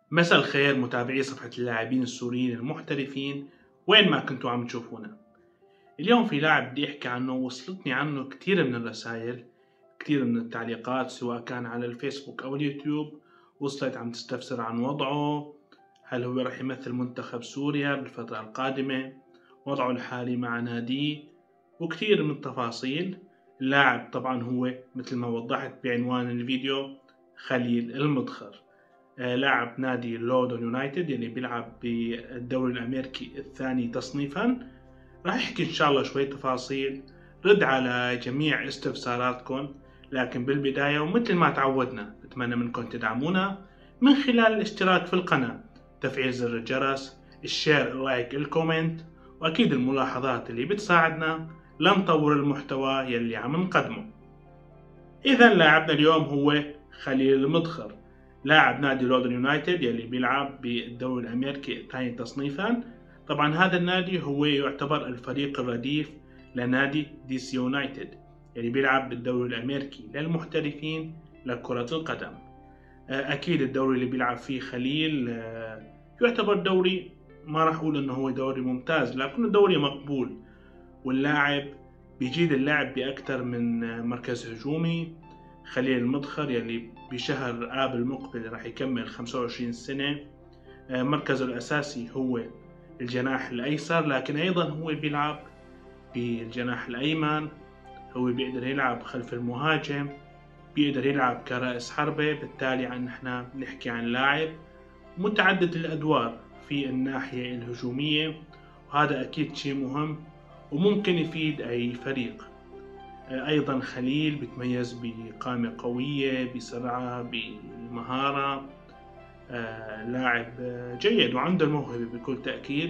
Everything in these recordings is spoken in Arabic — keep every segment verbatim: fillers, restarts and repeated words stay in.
مساء الخير متابعي صفحة اللاعبين السوريين المحترفين وين ما كنتوا عم تشوفونا. اليوم في لاعب بدي احكي عنه، وصلتني عنه كتير من الرسائل، كتير من التعليقات سواء كان على الفيسبوك او اليوتيوب. وصلت عم تستفسر عن وضعه، هل هو رح يمثل منتخب سوريا بالفترة القادمة، وضعه الحالي مع ناديه، وكتير من التفاصيل. اللاعب طبعا هو مثل ما وضحت بعنوان الفيديو خليل المدخر، لاعب نادي لودون يونايتد يلي بيلعب بالدوري الأمريكي الثاني تصنيفا. راح احكي إن شاء الله شوية تفاصيل، رد على جميع استفساراتكم. لكن بالبداية ومثل ما تعودنا بتمنى منكم تدعمونا من خلال الاشتراك في القناة، تفعيل زر الجرس، الشير، اللايك، الكومنت، وأكيد الملاحظات اللي بتساعدنا لنطور المحتوى يلي عم نقدمه. إذا لاعبنا اليوم هو خليل المدخر، لاعب نادي لودون يونايتد يلي بيلعب بالدوري الأمريكي الثاني تصنيفا. طبعا هذا النادي هو يعتبر الفريق الرديف لنادي دي سي يونايتد يلي بيلعب بالدوري الأمريكي للمحترفين لكرة القدم. أكيد الدوري اللي بيلعب فيه خليل يعتبر دوري، ما راح أقول إنه هو دوري ممتاز، لكنه دوري مقبول، واللاعب بيجيد اللعب بأكثر من مركز هجومي. خليل المدخر يلي بشهر آب المقبل راح يكمل خمسة وعشرين سنة. مركزه الأساسي هو الجناح الأيسر، لكن أيضا هو بيلعب بالجناح الأيمن، هو بيقدر يلعب خلف المهاجم، بيقدر يلعب كرأس حربة. بالتالي عن نحن نحكي عن لاعب متعدد الأدوار في الناحية الهجومية، وهذا أكيد شيء مهم وممكن يفيد أي فريق. أيضا خليل بيتميز بقامة قوية، بسرعة، بمهارة. آه لاعب جيد وعنده الموهبة بكل تأكيد.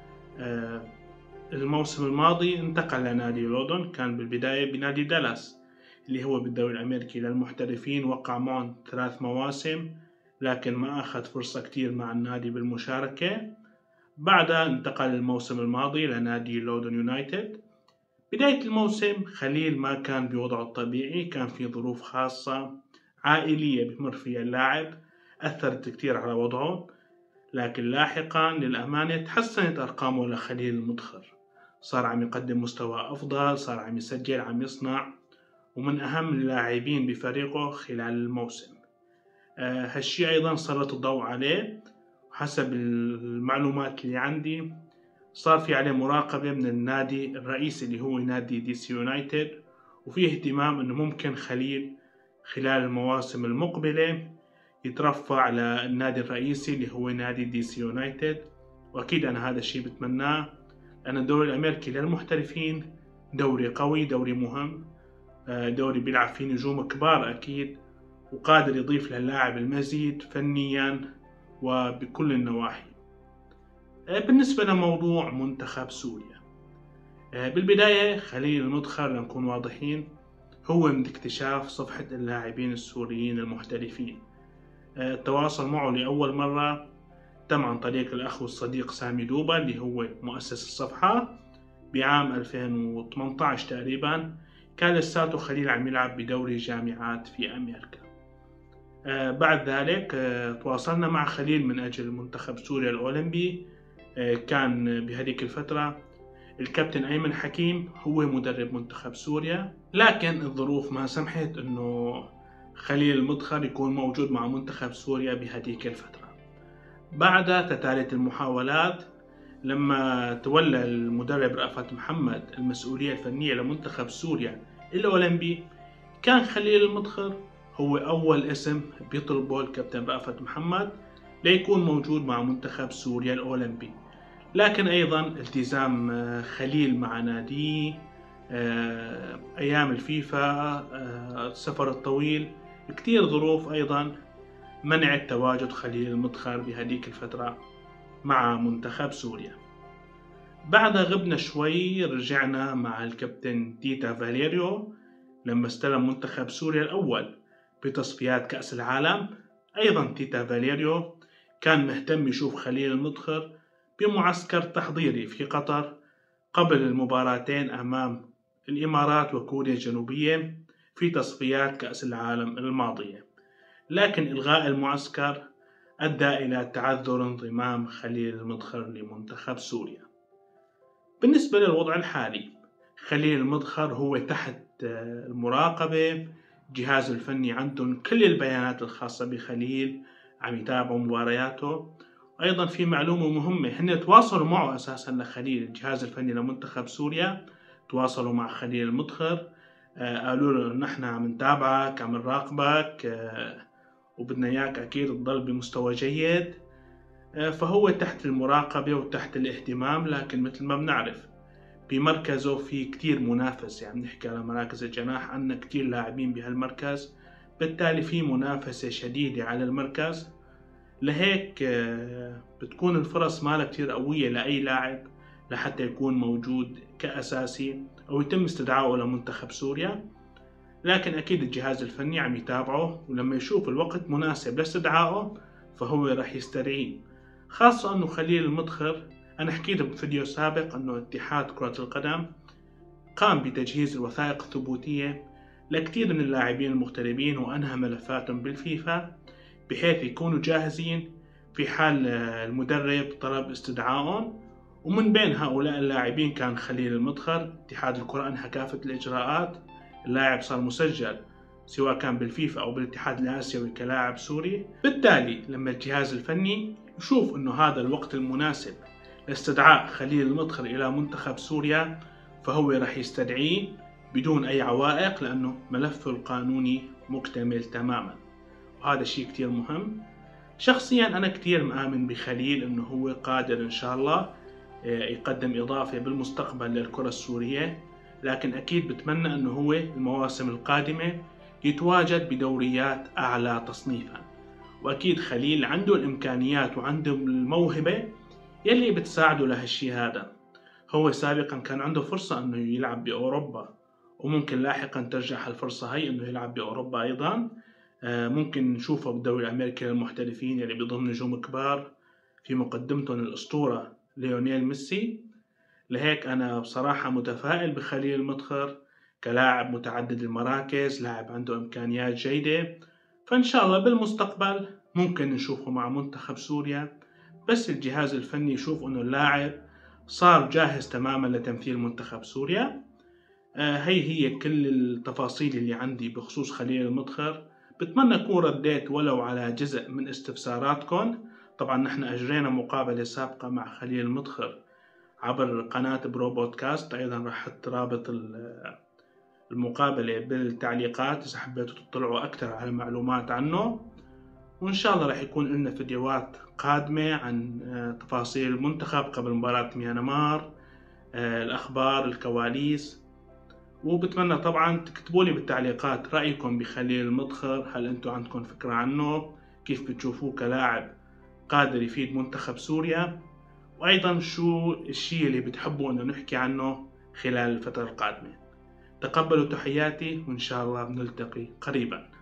آه الموسم الماضي انتقل لنادي لودون، كان بالبداية بنادي دالاس اللي هو بالدوري الأمريكي للمحترفين، وقع معهم ثلاث مواسم لكن ما أخذ فرصة كتير مع النادي بالمشاركة. بعدها انتقل الموسم الماضي لنادي لودون يونايتد. بداية الموسم خليل ما كان بوضعه الطبيعي، كان في ظروف خاصة عائلية بمر فيها اللاعب أثرت كتير على وضعه، لكن لاحقا للأمانة تحسنت أرقامه لخليل المدخر، صار عم يقدم مستوى أفضل، صار عم يسجل، عم يصنع، ومن أهم اللاعبين بفريقه خلال الموسم. أه هالشي أيضا سلط الضوء عليه، حسب المعلومات اللي عندي صار في عليه مراقبة من النادي الرئيسي اللي هو نادي دي سي يونايتد، وفيه اهتمام انه ممكن خليل خلال المواسم المقبلة يترفع للنادي الرئيسي اللي هو نادي دي سي يونايتد. واكيد انا هذا الشيء بتمناه، لان الدوري الامريكي للمحترفين دوري قوي، دوري مهم، دوري بيلعب فيه نجوم كبار اكيد، وقادر يضيف للاعب المزيد فنيا وبكل النواحي. بالنسبة لموضوع منتخب سوريا، بالبداية خليل المدخر لنكون واضحين هو من اكتشاف صفحة اللاعبين السوريين المحترفين. التواصل معه لأول مرة تم عن طريق الأخ والصديق سامي دوبا اللي هو مؤسس الصفحة بعام ألفين وثمانية عشر تقريبا. كان لساته خليل عم يلعب بدوري جامعات في أمريكا. بعد ذلك تواصلنا مع خليل من أجل منتخب سوريا الأولمبي. كان بهذيك الفترة الكابتن أيمن حكيم هو مدرب منتخب سوريا، لكن الظروف ما سمحت انه خليل المدخر يكون موجود مع منتخب سوريا بهذيك الفترة. بعدها تتالت المحاولات، لما تولى المدرب رأفت محمد المسؤولية الفنية لمنتخب سوريا الأولمبي، كان خليل المدخر هو أول اسم بيطلبه الكابتن رأفت محمد ليكون موجود مع منتخب سوريا الأولمبي. لكن أيضا التزام خليل مع ناديه، أيام الفيفا، السفر الطويل، كتير ظروف أيضا منعت تواجد خليل المدخر بهذيك الفترة مع منتخب سوريا. بعدها غبنا شوي، رجعنا مع الكابتن تيتا فاليريو لما استلم منتخب سوريا الأول بتصفيات كأس العالم. أيضا تيتا فاليريو كان مهتم يشوف خليل المدخر بمعسكر تحضيري في قطر قبل المباراتين أمام الإمارات وكوريا الجنوبية في تصفيات كأس العالم الماضية، لكن إلغاء المعسكر أدى إلى تعذر انضمام خليل المدخر لمنتخب سوريا. بالنسبة للوضع الحالي، خليل المدخر هو تحت المراقبة، الجهاز الفني عندهم كل البيانات الخاصة بخليل، عم يتابعوا مبارياته. أيضا في معلومة مهمة، هن تواصلوا معه أساسا لخليل، الجهاز الفني لمنتخب سوريا تواصلوا مع خليل المدخر، قالوا له نحن عم نتابعك، عم نراقبك، وبدنا إياك أكيد تضل بمستوى جيد. فهو تحت المراقبة وتحت الاهتمام، لكن مثل ما بنعرف بمركزه في كتير منافسة، يعني نحكي على مراكز الجناح، عندنا كتير لاعبين بهالمركز، بالتالي في منافسة شديدة على المركز. لهيك بتكون الفرص مالها كتير قوية لأي لاعب لحتى يكون موجود كأساسي أو يتم استدعائه لمنتخب سوريا. لكن أكيد الجهاز الفني عم يتابعه، ولما يشوف الوقت مناسب لاستدعائه فهو رح يستدعيه. خاصة أنه خليل المدخر، أنا حكيت بفيديو سابق أنه اتحاد كرة القدم قام بتجهيز الوثائق الثبوتية لكثير من اللاعبين المغتربين وأنهى ملفاتهم بالفيفا بحيث يكونوا جاهزين في حال المدرب طلب استدعائهم. ومن بين هؤلاء اللاعبين كان خليل المدخر. اتحاد الكرة أنهى كافة الإجراءات، اللاعب صار مسجل سواء كان بالفيفا أو بالاتحاد الآسيوي كلاعب سوري. بالتالي لما الجهاز الفني يشوف أنه هذا الوقت المناسب لاستدعاء خليل المدخر إلى منتخب سوريا فهو رح يستدعيه بدون أي عوائق، لأنه ملفه القانوني مكتمل تماما، وهذا شيء كتير مهم. شخصيا أنا كتير مآمن بخليل أنه هو قادر إن شاء الله يقدم إضافة بالمستقبل للكرة السورية، لكن أكيد بتمنى أنه هو المواسم القادمة يتواجد بدوريات أعلى تصنيفا. وأكيد خليل عنده الإمكانيات وعنده الموهبة يلي بتساعده لهالشي هذا. هو سابقا كان عنده فرصة أنه يلعب بأوروبا، وممكن لاحقا ترجع هالفرصة هي أنه يلعب بأوروبا أيضا. ممكن نشوفه بالدوري الأمريكي للمحترفين يلي بيضم نجوم كبار في مقدمتهم الأسطورة ليونيل ميسي. لهيك أنا بصراحة متفائل بخليل المدخر كلاعب متعدد المراكز، لاعب عنده إمكانيات جيدة، فإن شاء الله بالمستقبل ممكن نشوفه مع منتخب سوريا، بس الجهاز الفني يشوف أنه اللاعب صار جاهز تماما لتمثيل منتخب سوريا. آه هي هي كل التفاصيل اللي عندي بخصوص خليل المدخر. بتمنى أكون رديت ولو على جزء من استفساراتكم. طبعا نحن أجرينا مقابلة سابقة مع خليل المدخر عبر قناة برو بودكاست، أيضا راح أحط رابط المقابلة بالتعليقات إذا حبيتوا تطلعوا أكثر على معلومات عنه. وإن شاء الله راح يكون لنا فيديوهات قادمة عن تفاصيل المنتخب قبل مباراة ميانمار، الأخبار، الكواليس. وبتمنى طبعا تكتبوا لي بالتعليقات رأيكم بخليل المدخر، هل أنتم عندكم فكرة عنه، كيف بتشوفوه كلاعب قادر يفيد منتخب سوريا، وأيضا شو الشيء اللي بتحبوا أنه نحكي عنه خلال الفترة القادمة. تقبلوا تحياتي، وإن شاء الله بنلتقي قريبا.